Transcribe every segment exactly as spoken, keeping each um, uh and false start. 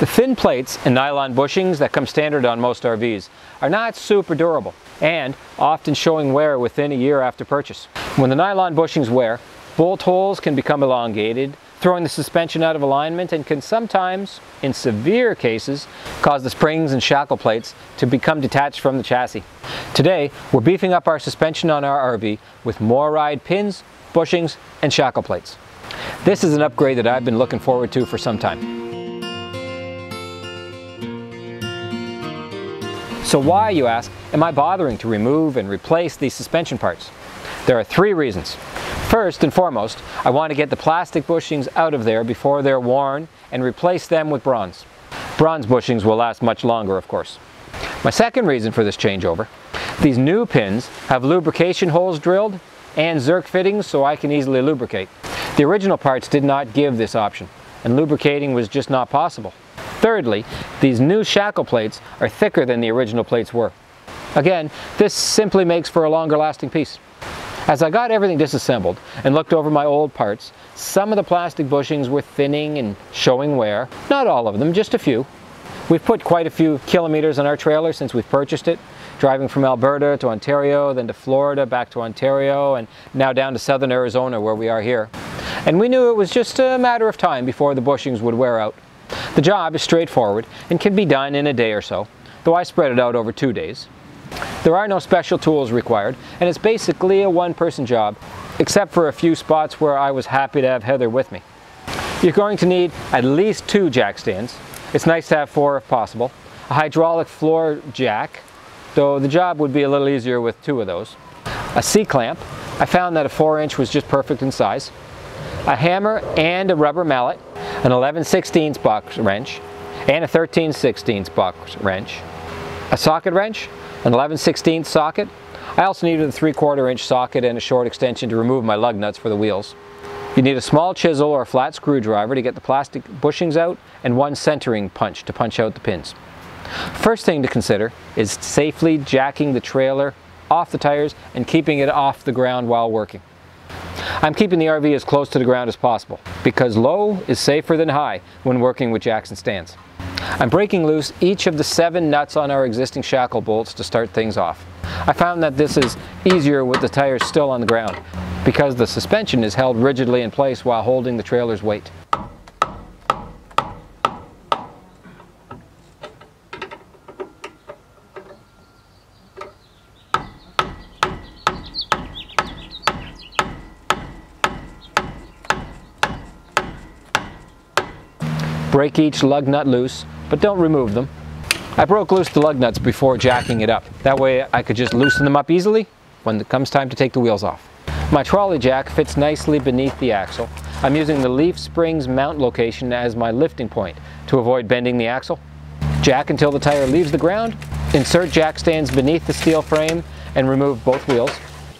The thin plates and nylon bushings that come standard on most R Vs are not super durable and often showing wear within a year after purchase. When the nylon bushings wear, bolt holes can become elongated, throwing the suspension out of alignment, and can sometimes, in severe cases, cause the springs and shackle plates to become detached from the chassis. Today, we're beefing up our suspension on our R V with MORryde pins, bushings, and shackle plates. This is an upgrade that I've been looking forward to for some time. So why, you ask, am I bothering to remove and replace these suspension parts? There are three reasons. First and foremost, I want to get the plastic bushings out of there before they're worn and replace them with bronze. Bronze bushings will last much longer, of course. My second reason for this changeover, these new pins have lubrication holes drilled and Zerk fittings so I can easily lubricate. The original parts did not give this option, and lubricating was just not possible. Thirdly, these new shackle plates are thicker than the original plates were. Again, this simply makes for a longer lasting piece. As I got everything disassembled and looked over my old parts, some of the plastic bushings were thinning and showing wear. Not all of them, just a few. We've put quite a few kilometers on our trailer since we've purchased it, driving from Alberta to Ontario, then to Florida, back to Ontario, and now down to southern Arizona where we are here. And we knew it was just a matter of time before the bushings would wear out. The job is straightforward and can be done in a day or so, though I spread it out over two days. There are no special tools required, and it's basically a one-person job, except for a few spots where I was happy to have Heather with me. You're going to need at least two jack stands. It's nice to have four if possible. A hydraulic floor jack, though the job would be a little easier with two of those. A C-clamp. I found that a four inch was just perfect in size. A hammer and a rubber mallet. An eleven sixteenths box wrench and a thirteen sixteenths box wrench. A socket wrench, an eleven sixteenths socket. I also needed a three quarter inch socket and a short extension to remove my lug nuts for the wheels. You need a small chisel or a flat screwdriver to get the plastic bushings out and one centering punch to punch out the pins. First thing to consider is safely jacking the trailer off the tires and keeping it off the ground while working. I'm keeping the R V as close to the ground as possible because low is safer than high when working with jacks and stands. I'm breaking loose each of the seven nuts on our existing shackle bolts to start things off. I found that this is easier with the tires still on the ground because the suspension is held rigidly in place while holding the trailer's weight. Break each lug nut loose, but don't remove them. I broke loose the lug nuts before jacking it up. That way I could just loosen them up easily when it comes time to take the wheels off. My trolley jack fits nicely beneath the axle. I'm using the leaf springs mount location as my lifting point to avoid bending the axle. Jack until the tire leaves the ground. Insert jack stands beneath the steel frame and remove both wheels.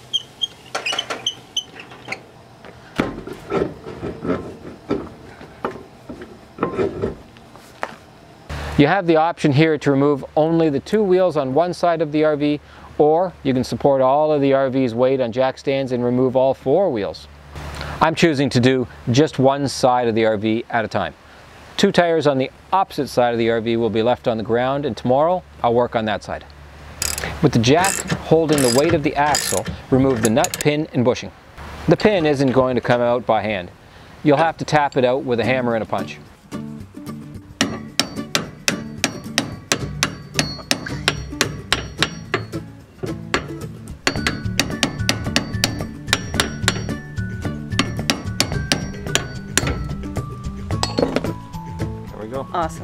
You have the option here to remove only the two wheels on one side of the R V, or you can support all of the R V's weight on jack stands and remove all four wheels. I'm choosing to do just one side of the R V at a time. Two tires on the opposite side of the R V will be left on the ground, and tomorrow I'll work on that side. With the jack holding the weight of the axle, remove the nut, pin, and bushing. The pin isn't going to come out by hand. You'll have to tap it out with a hammer and a punch. Awesome.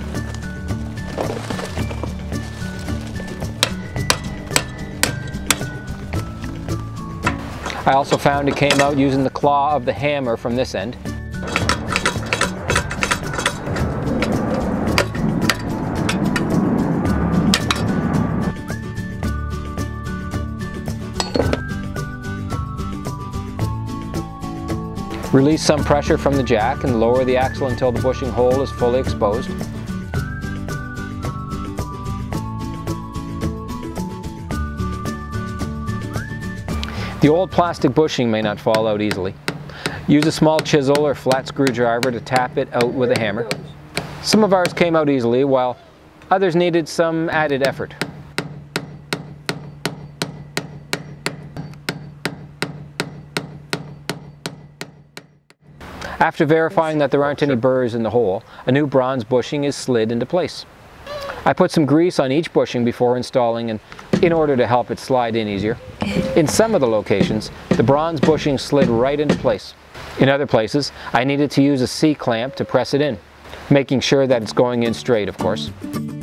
I also found it came out using the claw of the hammer from this end. Release some pressure from the jack and lower the axle until the bushing hole is fully exposed. The old plastic bushing may not fall out easily. Use a small chisel or flat screwdriver to tap it out with a hammer. Some of ours came out easily, while others needed some added effort. After verifying that there aren't any burrs in the hole, a new bronze bushing is slid into place. I put some grease on each bushing before installing, and in order to help it slide in easier. In some of the locations, the bronze bushing slid right into place. In other places, I needed to use a C-clamp to press it in, making sure that it's going in straight, of course.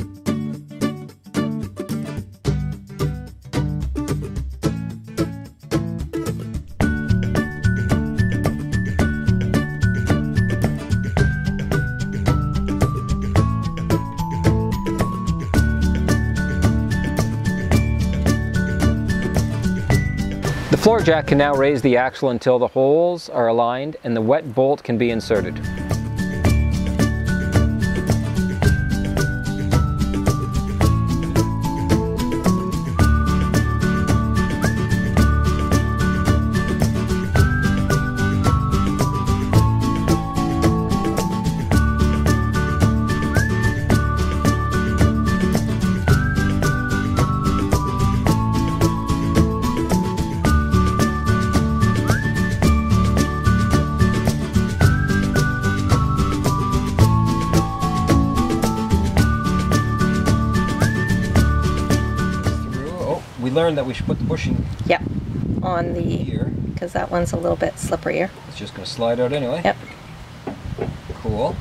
The floor jack can now raise the axle until the holes are aligned and the wet bolt can be inserted. We learned that we should put the bushing yep on the here because that one's a little bit slipperier. It's just going to slide out anyway. Yep. Cool.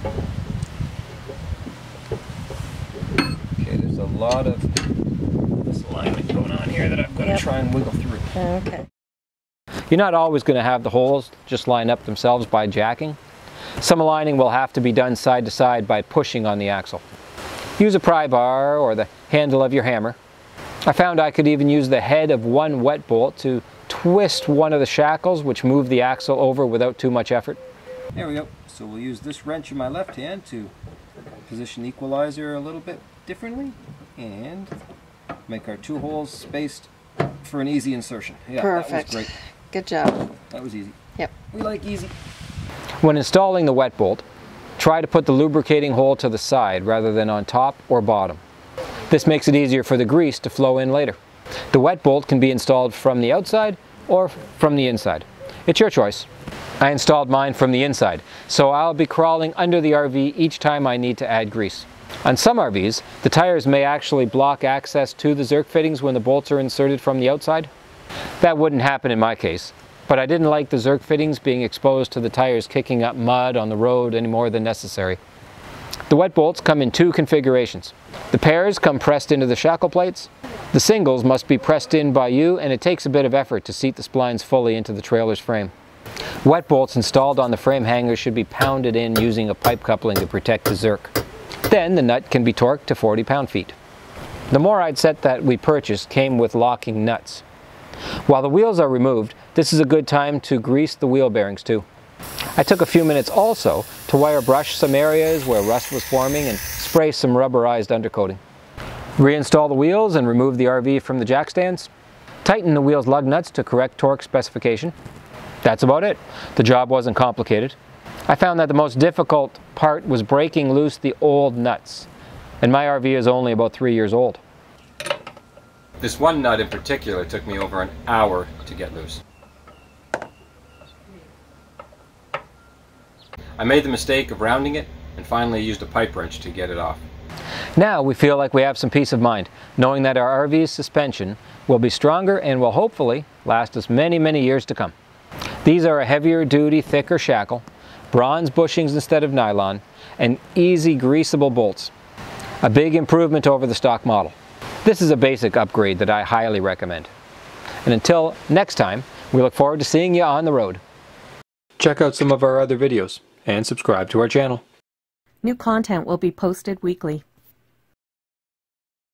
Okay, there's a lot of misalignment going on here that I'm going to yep. try and wiggle through. Okay. You're not always going to have the holes just line up themselves by jacking. Some aligning will have to be done side to side by pushing on the axle. Use a pry bar or the handle of your hammer. I found I could even use the head of one wet bolt to twist one of the shackles, which moved the axle over without too much effort. There we go. So we'll use this wrench in my left hand to position the equalizer a little bit differently and make our two holes spaced for an easy insertion. Yeah, perfect. That was great. Good job. That was easy. Yep. We like easy. When installing the wet bolt, try to put the lubricating hole to the side rather than on top or bottom. This makes it easier for the grease to flow in later. The wet bolt can be installed from the outside or from the inside. It's your choice. I installed mine from the inside, so I'll be crawling under the R V each time I need to add grease. On some R Vs, the tires may actually block access to the Zerk fittings when the bolts are inserted from the outside. That wouldn't happen in my case, but I didn't like the Zerk fittings being exposed to the tires kicking up mud on the road any more than necessary. The wet bolts come in two configurations. The pairs come pressed into the shackle plates. The singles must be pressed in by you, and it takes a bit of effort to seat the splines fully into the trailer's frame. Wet bolts installed on the frame hanger should be pounded in using a pipe coupling to protect the Zerk. Then the nut can be torqued to forty pound-feet. The MORryde set that we purchased came with locking nuts. While the wheels are removed, this is a good time to grease the wheel bearings too. I took a few minutes also to wire brush some areas where rust was forming and spray some rubberized undercoating. Reinstall the wheels and remove the R V from the jack stands. Tighten the wheel's lug nuts to correct torque specification. That's about it. The job wasn't complicated. I found that the most difficult part was breaking loose the old nuts, and my R V is only about three years old. This one nut in particular took me over an hour to get loose. I made the mistake of rounding it and finally used a pipe wrench to get it off. Now we feel like we have some peace of mind, knowing that our R V's suspension will be stronger and will hopefully last us many, many years to come. These are a heavier duty, thicker shackle, bronze bushings instead of nylon, and easy greasable bolts. A big improvement over the stock model. This is a basic upgrade that I highly recommend. And until next time, we look forward to seeing you on the road. Check out some of our other videos and subscribe to our channel. New content will be posted weekly.